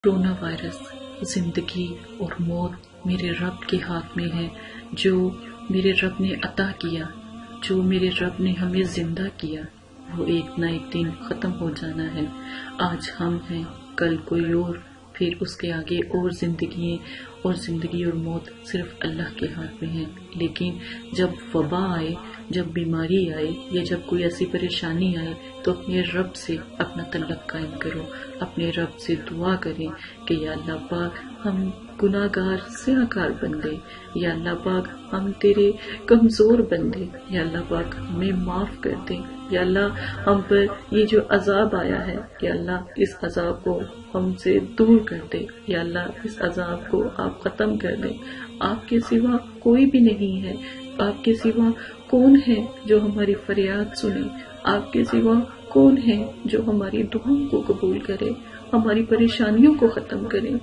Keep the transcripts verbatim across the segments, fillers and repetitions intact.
Corona virus زندگی اور موت میرے رب کے ہاتھ میں ہے، جو میرے رب نے عطا کیا، جو میرے رب نے ہمیں زندہ کیا، وہ ایک نہ ایک دن ختم ہو جانا ہے۔ آج ہم ہیں، کل کوئی اور، پھر اس کے آگے اور زندگی اور زندگی اور موت صرف اللہ کے ہاتھ میں ہے۔ لیکن جب وبا آئے، جب بیماری آئے یا جب کوئی ایسی پریشانی آئے تو اپنے رب سے اپنا تعلق قائم کرو، اپنے رب سے دعا کریں کہ یا اللہ پاک ہم گناہ گار سیاہ کار بندے، یا اللہ پاک ہم تیرے کمزور بندے، یا اللہ پاک ہمیں معاف کر دے، یا اللہ ہم پر یہ جو عذاب آیا ہے، یا اللہ اس عذاب کو ہم سے دور کر دے، یا اللہ اس عذاب کو آپ ختم کر دے۔ آپ کے سوا کوئی بھی نہیں ہے، آپ کے سوا کون ہے جو ہماری فریاد سنے، آپ کے سوا کون ہے جو ہماری دعاؤں کو قبول کرے، ہماری پریشانیوں کو ختم کرے۔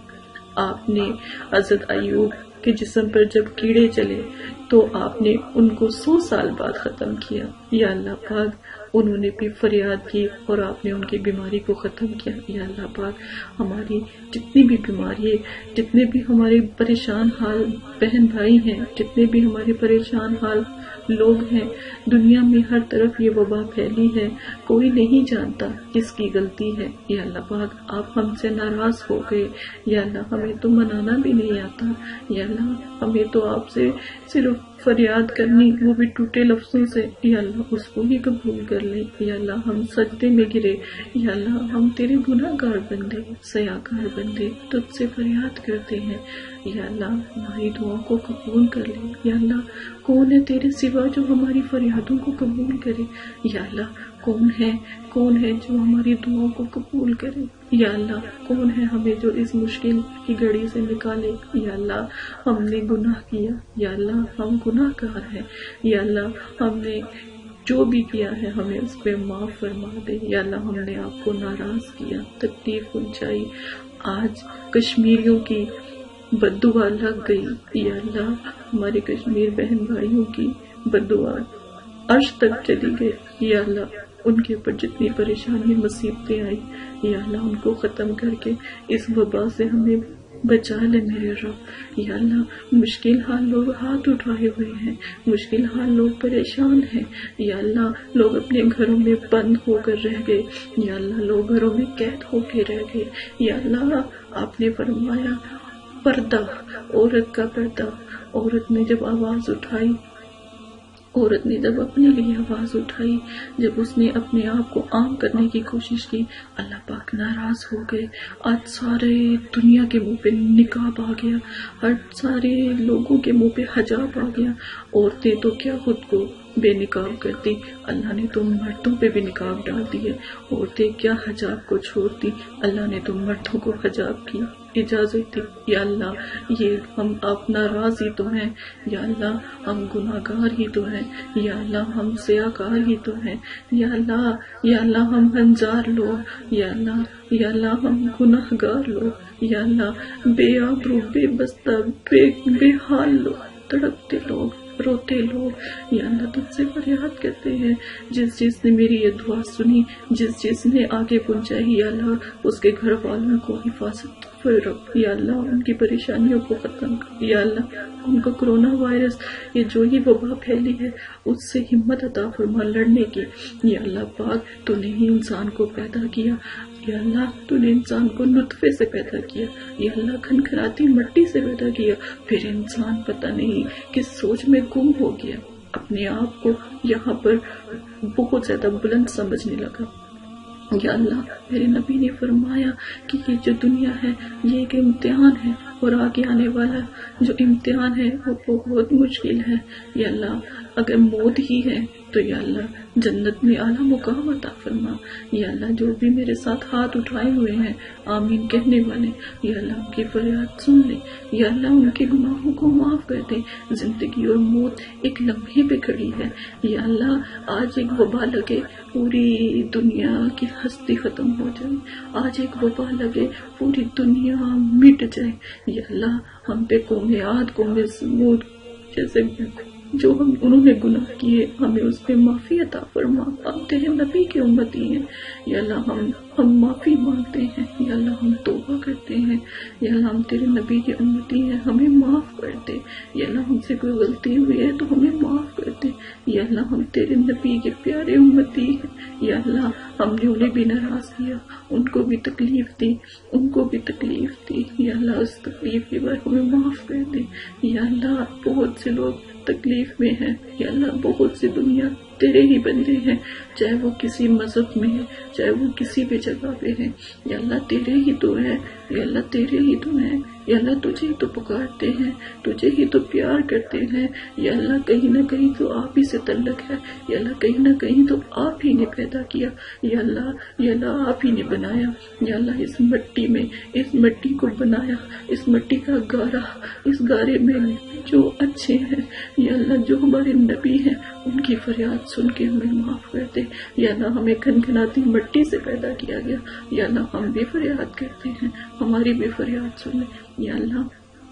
آپ نے حضرت ایوب کے جسم پر جب کیڑے چلے تو آپ نے ان کو سو سال بعد ختم کیا، یا اللہ پاک انہوں نے بھی فریاد کی اور آپ نے ان کی بیماری کو ختم کیا۔ یا اللہ پاک ہماری جتنی بھی بیماری ہے، جتنے بھی ہمارے پریشان حال بہن بھائی ہیں، جتنے بھی ہمارے پریشان حال لوگ ہیں، دنیا میں ہر طرف یہ وبا پھیلی ہے، کوئی نہیں جانتا کس کی غلطی ہے۔ یا اللہ پاک آپ ہم سے ناراض ہو گئے، یا اللہ ہمیں تو منانا بھی نہیں آتا، یا اللہ ہمیں تو آپ سے صرف فریاد کرنی، وہ بھی ٹوٹے لفظوں سے، یا اللہ اس کو ہی قبول کر لے۔ یا اللہ ہم سجدے میں گرے، یا اللہ ہم تیرے گناہ گار بندے، سیاکار بندے تجھ سے فریاد کرتے ہیں، یا اللہ ہماری دعاؤں کو قبول کر لے۔ یا اللہ کون ہے تیرے سوا جو ہماری فریادوں کو قبول کرے، یا اللہ کون ہے کون ہے جو ہماری دعاؤں کو قبول کرے، یا اللہ کون ہے ہمیں جو اس مشکل کی گھڑی سے نکالے۔ یا اللہ ہم نے گناہ کیا، یا اللہ ہم گناہ گار ہیں، یا اللہ ہم نے جو بھی کیا ہے ہمیں اس پہ معاف فرما دے۔ یا اللہ ہم نے آپ کو ناراض کیا، تکلیف پہنچائی، آج کشمیریوں کی بد دعا لگ گئی، یا اللہ ہمارے کشمیر بہن بھائیوں کی بد دعا عرش تک چلی گئی، یا اللہ ان کے اوپر جتنی پریشانی مصیبتیں آئی، یا اللہ ان کو ختم کر کے اس وبا سے ہمیں بچا لے میرے رب۔ یا اللہ مشکل حال لوگ ہاتھ اٹھائے ہوئے ہیں، مشکل حال لوگ پریشان ہیں، یا اللہ لوگ اپنے گھروں میں بند ہو کر رہ گئے، یا اللہ لوگ گھروں میں قید ہو کے رہ گئے۔ یا اللہ آپ نے فرمایا پردہ، عورت کا پردہ، عورت نے جب آواز اٹھائی، عورت نے جب اپنے لیے آواز اٹھائی، جب اس نے اپنے آپ کو عام کرنے کی کوشش کی، اللہ پاک ناراض ہو گئے۔ آج سارے دنیا کے منہ پہ نقاب آ گیا، ہر سارے لوگوں کے منہ پہ حجاب آ گیا۔ عورتیں تو کیا خود کو بے نقاب کرتی، اللہ نے تو مردوں پہ بھی نقاب ڈال دیے۔ عورتیں کیا حجاب کو چھوڑتی، اللہ نے تو مردوں کو حجاب کی اجازت دی۔ یا اللہ یہ ہم آپ ناراض ہی تو ہیں، یا اللہ ہم گناہ گار ہی تو ہیں، یا اللہ ہم سیاہ کار ہی تو ہیں، یا اللہ یا اللہ ہم ہنجار لوگ، یا اللہ یا اللہ ہم گناہ گار لوگ، یا اللہ بے آبرو، بے بستہ، بے بے حال لوگ، تڑپتے لوگ، روتے لوگ، یا اللہ تجھ سے فریاد کرتے ہیں۔ جس جس نے میری یہ دعا سنی، جس جس نے آگے پہنچائی، یا اللہ اس کے گھر والوں کو حفاظت فرق، یا اللہ ان کی پریشانیوں کو ختم کر، یا اللہ ان کو کورونا وائرس یہ جو یہ وبا پھیلی ہے اس سے ہمت عطا فرما لڑنے کی۔ یا اللہ پاک تو نے ہی انسان کو پیدا کیا، یا اللہ تو نے انسان کو نطفے سے پیدا کیا، یا اللہ کھنکھراتی مٹی سے پیدا کیا، پھر انسان پتہ نہیں کس سوچ میں گم ہو گیا، اپنے آپ کو یہاں پر بہت زیادہ بلند سمجھنے لگا۔ یا اللہ میرے نبی نے فرمایا کہ یہ جو دنیا ہے یہ ایک امتحان ہے، اور آگے آنے والا جو امتحان ہے وہ بہت مشکل ہے۔ یا اللہ اگر موت ہی ہے تو یا اللہ جنت میں اعلیٰ مقام عطا فرما۔ یا اللہ جو بھی میرے ساتھ ہاتھ اٹھائے ہوئے ہیں آمین کہنے والے، یا اللہ ان کی فریاد سن لے، یا اللہ ان کے گناہوں کو معاف کر دے۔ زندگی اور موت ایک لمحے پہ کھڑی ہے، یا اللہ آج ایک وبا لگے پوری دنیا کی ہستی ختم ہو جائے، آج ایک وبا لگے پوری دنیا مٹ جائے، یا اللہ ہم پہ قوم عاد، قوم سمود جیسے جو ہم انہوں نے گناہ کیے ہمیں اس پہ معافی عطا فرما. ہم تیرے نبی کے امتی ہیں یا اللہ، ہم ہم معافی مانگتے ہیں یا اللہ، ہم توبہ کرتے ہیں یا اللہ، ہم تیرے نبی کے امتی ہیں، ہمیں معاف کر دے یا اللہ. ہم سے کوئی غلطی ہوئی ہے تو ہمیں معاف کر دے یا اللہ. ہم تیرے نبی کے پیارے امتی ہیں یا اللہ. ہم نے انہیں بھی ناراض کیا، ان کو بھی تکلیف دی، ان کو بھی تکلیف دی یا اللہ. اس تکلیف کے بعد ہمیں معاف کر دے یا اللہ. بہت سے لوگ تکلیف میں ہیں یا اللہ، بہت سی دنیا تیرے ہی بندے ہیں، چاہے وہ کسی مذہب میں ہے، چاہے وہ کسی بھی جگہ پہ ہے یا اللہ. تیرے ہی تو ہے یا اللہ، تیرے ہی تو ہے یا اللہ. تجھے ہی تو پکارتے ہیں، تجھے ہی تو پیار کرتے ہیں یا اللہ. کہیں نہ کہیں تو آپ ہی سے تعلق ہے یا اللہ، کہیں نہ کہیں تو آپ ہی نے پیدا کیا یا اللہ یا اللہ. آپ ہی نے بنایا یا اللہ. اس مٹی میں اس مٹی کو بنایا، اس مٹی کا گارا، اس گارے میں جو اچھے ہیں یا اللہ، جو ہمارے نبی ہیں، ان کی فریاد سن کے ہمیں معاف کر دے یا اللہ. ہمیں کھنکھناتی مٹی سے پیدا کیا گیا یا اللہ. ہم بھی فریاد کرتے ہیں، ہماری بھی فریاد سنے یا اللہ.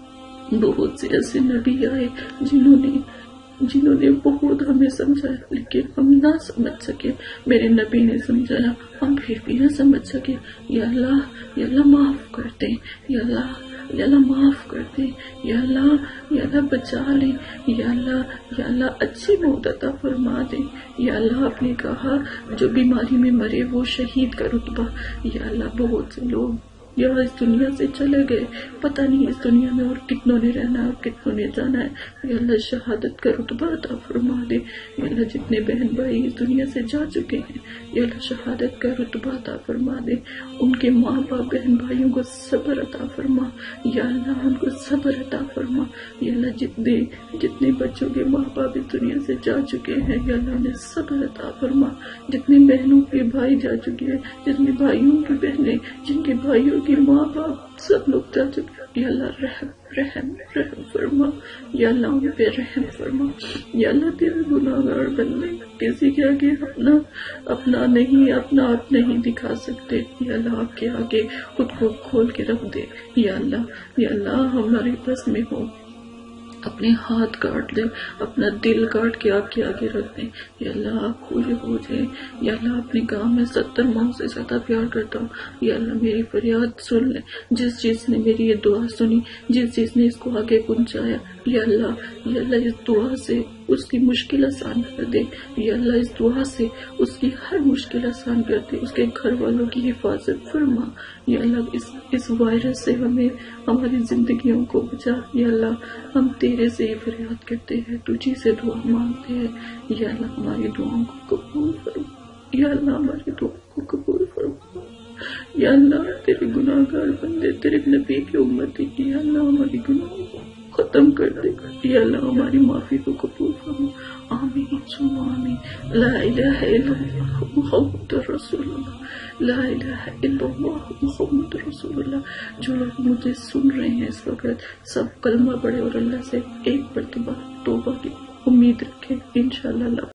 بہت سے ایسے نبی آئے جنہوں نے جنہوں نے بہت ہمیں سمجھایا لیکن ہم نہ سمجھ سکے. میرے نبی نے سمجھایا، ہم پھر بھی نہ سمجھ سکے یا اللہ. یا اللہ معاف کر دیں یا اللہ. یا اللہ معاف کر دے یا اللہ. یا اللہ بچا لے یا اللہ. یا اللہ اچھی موت عطا فرما دے یا اللہ. آپ نے کہا جو بیماری میں مرے وہ شہید کا رتبہ یا اللہ. بہت سے لوگ یہاں اس دنیا سے چلے گئے، پتہ نہیں اس دنیا میں اور کتنوں نے رہنا ہے اور کتنوں نے جانا ہے یا اللہ. شہادت کا رتبہ عطا فرما دے یا اللہ. جتنے بہن بھائی اس دنیا سے جا چکے ہیں یا اللہ، شہادت کا رتبہ عطا فرما دے. ان کے ماں باپ بہن بھائیوں کو صبر عطا فرما یا اللہ. ان کو صبر عطا فرما یا اللہ. جتنے جتنے بچوں کے ماں باپ اس دنیا سے جا چکے ہیں یا اللہ، انہیں صبر عطا فرما. جتنے بہنوں کے بھائی جا چکے ہیں، جتنے بھائیوں کی بہنیں، جن کے بھائیوں کے ماں باپ سب لوگ جا چکے ہیں یا اللہ. رحم رحم رحم فرما یا اللہ. ان پہ رحم فرما یا اللہ. تیرے گناہگار بندے کسی کے آگے اپنا اپنا نہیں اپنا آپ نہیں دکھا سکتے یا اللہ. آپ کے آگے خود کو کھول کے رکھ دے یا اللہ. یا اللہ ہمارے بس میں ہو، اپنے ہاتھ کاٹ دے، اپنا دل کاٹ کے آپ کے آگے رکھ دیں یا اللہ. آپ خوش ہو جائیں یا اللہ. اپنے کام میں ستر ماہ سے زیادہ پیار کرتا ہوں یا اللہ. میری فریاد سن لے. جس چیز نے میری یہ دعا سنی، جس چیز نے اس کو آگے پہنچایا یا اللہ. یا اللہ اس دعا سے اس کی مشکل آسان کر دے یا اللہ. اس دعا سے اس کی ہر مشکل آسان کر دے. اس کے گھر والوں کی حفاظت فرما یا اللہ. اس اس وائرس سے ہمیں ہماری زندگیوں کو بچا یا اللہ. ہم تیرے سے ہی فریاد کرتے ہیں، تجھی سے دعا مانگتے ہیں یا اللہ. ہماری دعاؤں کو قبول فرما یا اللہ. ہماری دعاؤں کو قبول فرما یا اللہ. تیرے گناہگار بندے، تیرے نبی کی امتی کی یا اللہ. ہماری گناہوں کو ختم کر دے یا اللہ. ہماری معافی کو قبول فرما. آمین ثم آمین. لا الہ الا اللہ محمد رسول اللہ. لا الہ الا اللہ محمد رسول اللہ. جو لوگ مجھے سن رہے ہیں اس وقت، سب کلمہ پڑھے اور اللہ سے ایک مرتبہ توبہ کی امید رکھے انشاءاللہ.